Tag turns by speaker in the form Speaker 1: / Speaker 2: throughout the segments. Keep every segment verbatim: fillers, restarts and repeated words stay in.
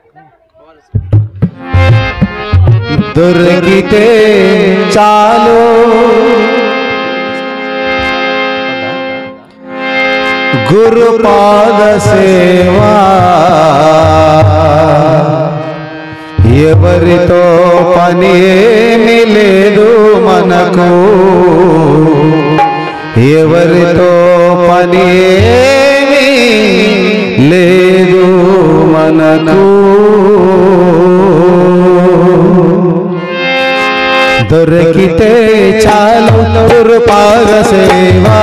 Speaker 1: దొరికితే చాలు గురుపాద సేవా ఎవరితో పని ఏమీ లేదు మనకు ఎవరితో పని ఏమీ లేదు మనకు దొరికితే చాలు గురుపాద సేవా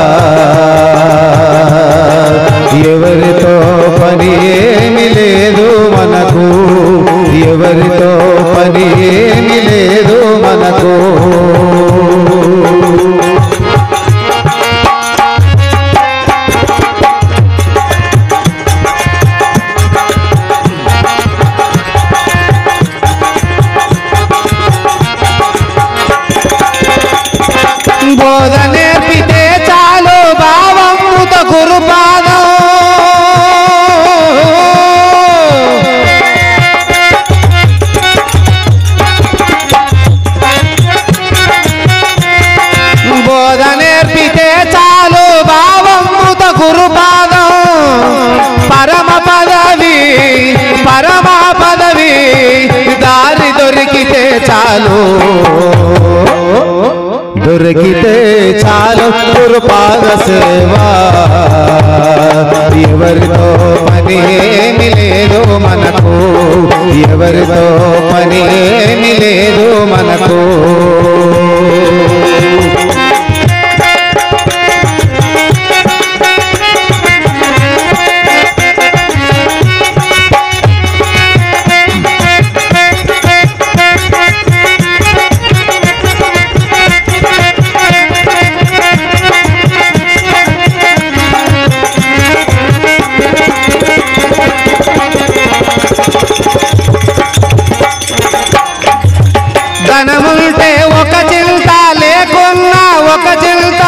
Speaker 1: ఎవరితో పని ఏమీ లేదు మనకు ఎవరితో పని ఏమీ లేదు మనకు బోధ నేర్పితే చాలు భావముత గురుపాదం బోధ నేర్పితే చాలు భావముత గురుపాదం పరమ పదవి పరమ పదవి దారి దొరికితే చాలు దొరికితే చాలు గురుపాద సేవా ఎవరితో పని ఏమీ లేదు మనకు ఎవరితో పని ఏమీ లేదు మనకు ధనముంటే ఒక చింత లేకున్నా ఒక చింత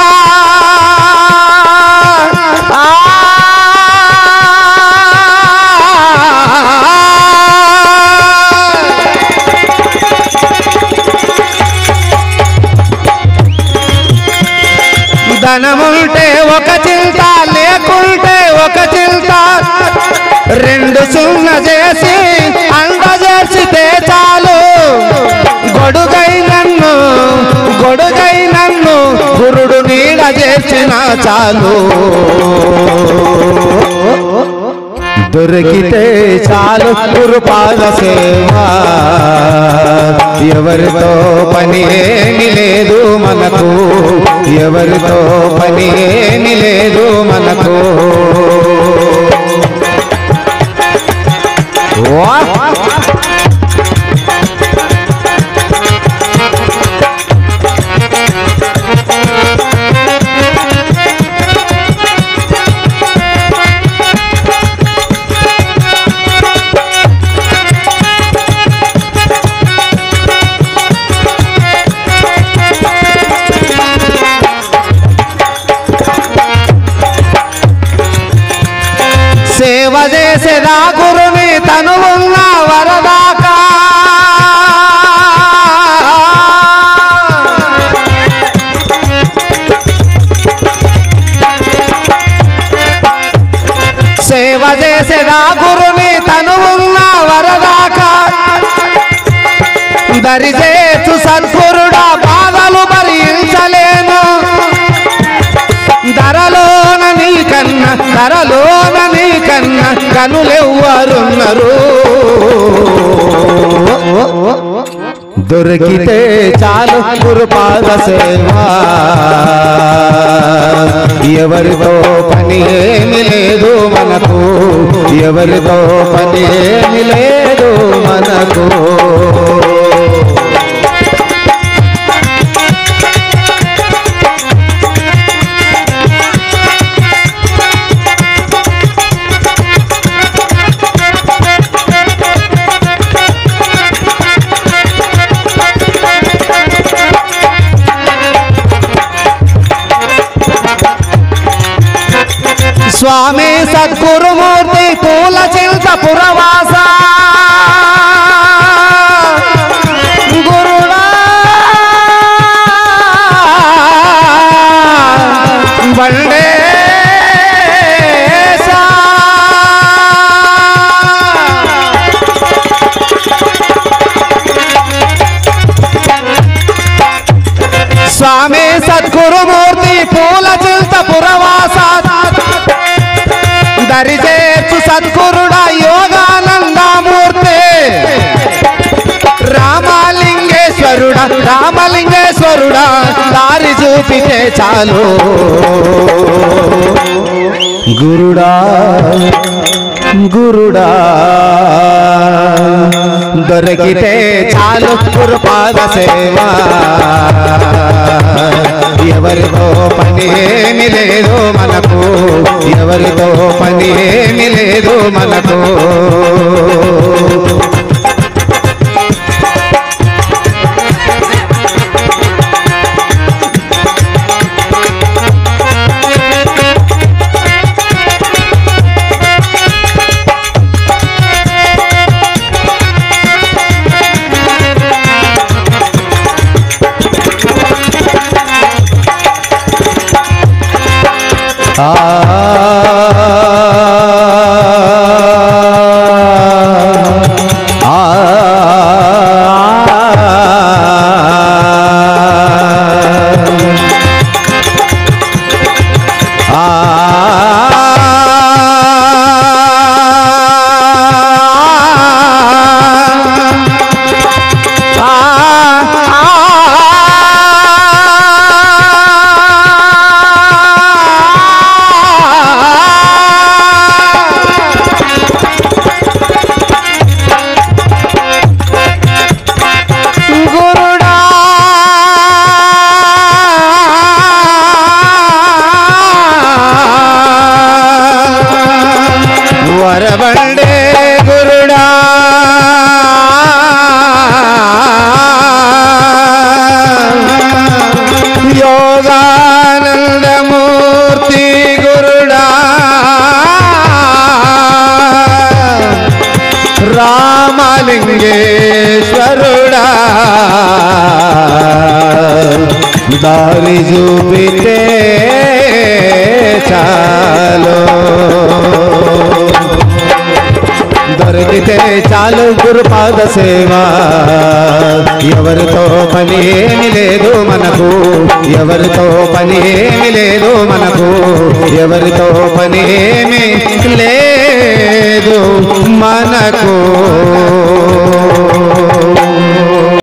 Speaker 1: ధనముంటే ఒక చింత లేకుంటే ఒక చింత రెండు సున్న చేసి అండ చేసితే చాలు గొడుగై నన్ను గొడుగై నన్ను గురుడు నీడ చేసిన చాలు దొరికితే చాలు గురుపాద సేవా ఎవరితో పని ఏమీ లేదు మనకు ఎవరితో పని ఏమీ లేదు మనకు సేవ చేసేదా గురుని తను ఉన్న వరదాకా సేవ చేసేదా గురుని తను ఉన్న వరదాకా దరిచేసు సద్గురుడా బాధలు భరించలేను ధరలోన నీ కన్నా ధరలోన నీ కన్నా కనులెవ్వరున్నారు దొరికితే చాలు గురుపాద సేవా ఎవరితో పని ఏమీ లేదు మనకు ఎవరితో పని ఏమీ లేదు మనకు స్వామి సద్గురుమూర్తి పూల చింత పురవాస గురుడా దారి చూపితే చాలు గురుడా గురుడా దొరికితే చాలు గురుపాద సేవ ఎవరితో పని ఏమి లేదు మనకు ఎవరితో పని ఏమి లేదు మనకు ఆ ఆ వరబండే గురుడా యోగానందమూర్తి గురుడా రామలింగేశ్వరుడా దారి చూపితే చాలు దొరికితే చాలు గురుపాద సేవ ఎవరితో పని ఏమి లేదు మనకు ఎవరితో పని ఏమి లేదు మనకు ఎవరితో పని ఏమి లేదు మనకు